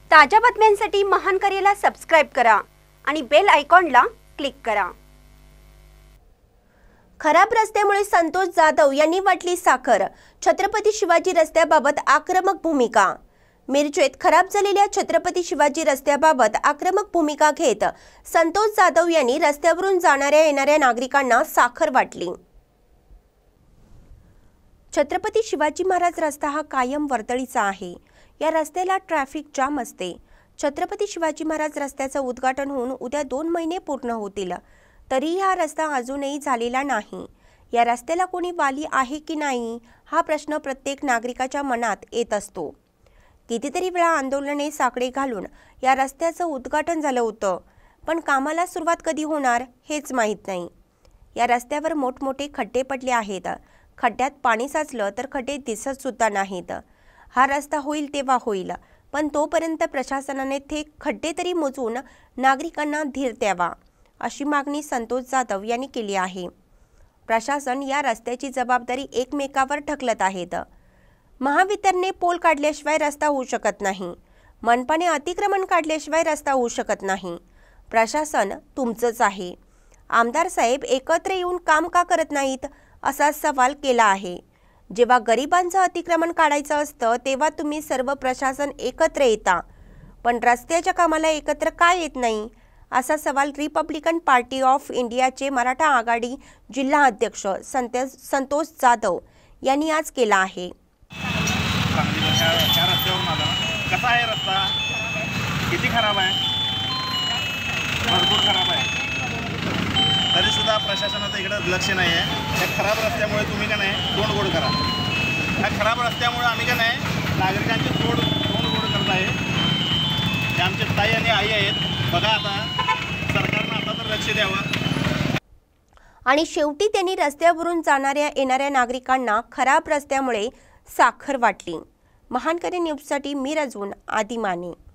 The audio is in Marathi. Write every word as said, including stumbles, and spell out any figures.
ताज्या बातम्यांसाठी महानकर्याला सबस्क्राइब करा आणि बेल आयकॉनला क्लिक करा। खराब रस्त्यामुळे संतोष जाधव यांनी वाटली साखर। छत्रपती शिवाजी रस्त्याबाबत आक्रमक भूमिका। मिरजेत खराब झालेल्या छत्रपती शिवाजी रस्त्याबाबत आक्रमक भूमिका घेत संतोष जाधव यांनी रस्त्यावरून जाणाऱ्या येणाऱ्या नागरिकांना साखर वाटली। छत्रपती शिवाजी महाराज रस्ता हा कायम वर्दळीचा आहे। या रस्त्याला ट्रॅफिक जाम असते। छत्रपती शिवाजी महाराज रस्त्याचं उद्घाटन होऊन उद्या दोन महिने पूर्ण होतील, तरी हा रस्ता अजूनही झालेला नाही। या रस्त्याला कोणी वाली आहे की नाही हा प्रश्न प्रत्येक नागरिकाच्या मनात येत असतो। कितीतरी वेळा आंदोलने साकडे घालून या रस्त्याचं उद्घाटन झालं होतं, पण कामाला सुरुवात कधी होणार हेच माहीत नाही। या रस्त्यावर मोठमोठे खड्डे पडले आहेत। खड्ड्यात पाणी साचलं तर खड्डे दिसत सुद्धा नाहीत। हा रस्ता होईल तेव्हा होईल, पण तोपर्यंत प्रशासनाने ते खड्डे तरी मोजून नागरिकांना धीर द्यावा, अशी मागणी संतोष जाधव यांनी केली आहे। प्रशासन या रस्त्याची जबाबदारी एकमेकावर ढकलत आहेत। महावितरणने पोल काढल्याशिवाय रस्ता होऊ शकत नाही। मनपाने अतिक्रमण काढल्याशिवाय रस्ता होऊ शकत नाही। प्रशासन तुमचंच आहे। आमदार साहेब एकत्र येऊन काम का करत नाहीत असा सवाल केला आहे। जेव्हा गरिबांचं अतिक्रमण काढायचं असतं तेव्हा तुम्ही सर्व प्रशासन एकत्र येता, पण रस्त्याच्या कामाला एकत्र का येत नाही असा सवाल रिपब्लिकन पार्टी ऑफ इंडियाचे मराठा आघाडी जिल्हा अध्यक्ष संतोष जाधव यांनी आज केला आहे। कसा आहे रस्ता? किती खराब आहे? भरपूर खराब आहे, तरी सुद्धा प्रशासनाचं इकडे लक्ष नाही आहे। त्या खराब रस्त्यामुळे तुम्ही का नाही तोंड गोड करा। ह्या खराब रस्त्यामुळे आम्ही का नाही नागरिकांचे तोंड तोंड गोड करत आहे। ते आमचे ताई आणि आई आहेत। बघा आता सरकारनं आता तर लक्ष द्यावं। आणि शेवटी त्यांनी रस्त्यावरून जाणाऱ्या येणाऱ्या नागरिकांना खराब रस्त्यामुळे साखर वाटली। महानकर्या न्यूजसाठी मी रजून आदिमाने।